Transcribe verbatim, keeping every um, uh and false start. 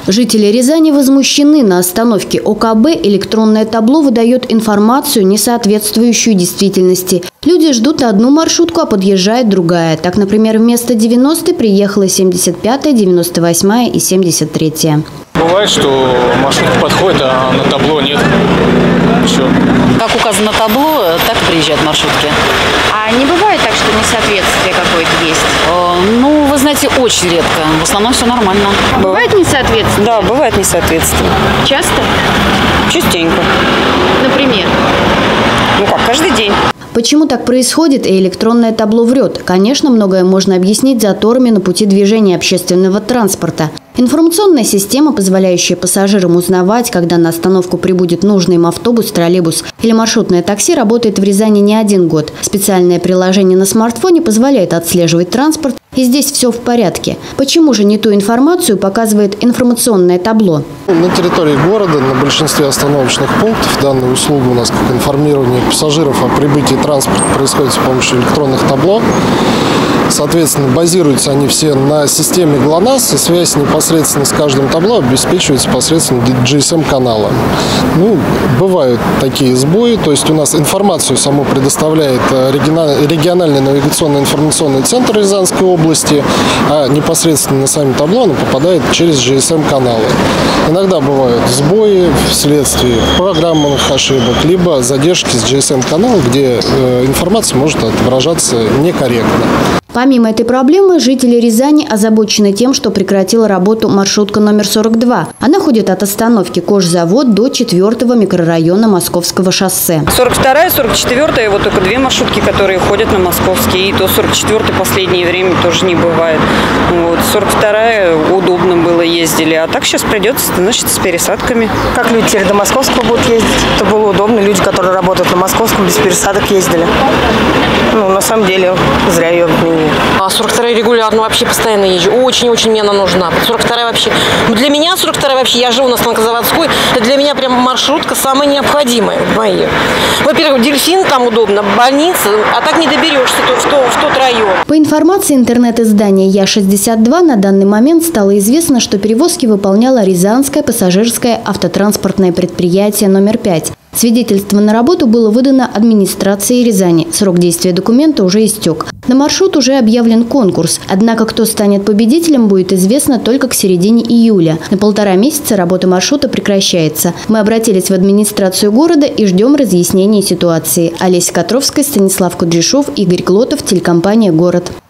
Жители Рязани возмущены. На остановке О Ка Бэ электронное табло выдает информацию, не соответствующую действительности. Люди ждут одну маршрутку, а подъезжает другая. Так, например, вместо девяностой приехала семьдесят пятая, девяносто восьмая и семьдесят третья. Бывает, что маршрутка подходит, а на табло нет. Все. Как указано на табло, так и приезжают маршрутки. А не бывает так, что несоответствие какое-то есть? Э, ну, вы знаете, очень редко. В основном все нормально. Бывает несоответствие? Да, бывает несоответствие. Часто? Частенько. Например? Ну как, каждый день. Почему так происходит и электронное табло врет? Конечно, многое можно объяснить заторами на пути движения общественного транспорта. Информационная система, позволяющая пассажирам узнавать, когда на остановку прибудет нужный им автобус, троллейбус или маршрутное такси, работает в Рязани не один год. Специальное приложение на смартфоне позволяет отслеживать транспорт, и здесь все в порядке. Почему же не ту информацию показывает информационное табло? На территории города, на большинстве остановочных пунктов, данная услуга у нас как информирование пассажиров о прибытии транспорта происходит с помощью электронных табло. Соответственно, базируются они все на системе ГЛОНАСС, и связь непосредственно с каждым табло обеспечивается посредством джи эс эм-канала. Ну, бывают такие сбои, то есть у нас информацию саму предоставляет региональный навигационный информационный центр Рязанской области, а непосредственно на сами табло оно попадает через джи эс эм-каналы. Иногда бывают сбои вследствие программных ошибок, либо задержки с джи эс эм-канала, где информация может отображаться некорректно. Помимо этой проблемы, жители Рязани озабочены тем, что прекратила работу маршрутка номер сорок два. Она ходит от остановки Кожзавод до четвёртого микрорайона Московского шоссе. сорок вторая, сорок четвёртая, вот только две маршрутки, которые ходят на Московский. И то сорок четвёртая последнее время тоже не бывает. Вот, сорок вторая удобно было, ездили. А так сейчас придется, значит, с пересадками. Как люди теперь до Московского будут ездить? Это было удобно. Люди, которые работают на Московском, без пересадок ездили. Ну, на самом деле, зря ее отменили. А сорок вторая регулярно, вообще постоянно езжу. Очень-очень мне она нужна. сорок вторая вообще. Для меня сорок вторая вообще, я живу на Станкозаводской, это для меня прям маршрутка самая необходимая в моей. Во-первых, дельфин там удобно, больница, а так не доберешься в, то, в тот район. По информации интернет-издания Я шестьдесят два, на данный момент стало известно, что перевозки выполняло Рязанское пассажирское автотранспортное предприятие номер пять. Свидетельство на работу было выдано администрацией Рязани. Срок действия документа уже истек. На маршрут уже объявлен конкурс. Однако, кто станет победителем, будет известно только к середине июля. На полтора месяца работа маршрута прекращается. Мы обратились в администрацию города и ждем разъяснения ситуации. Олеся Котровская, Станислав Кудряшов, Игорь Глотов, телекомпания «Город».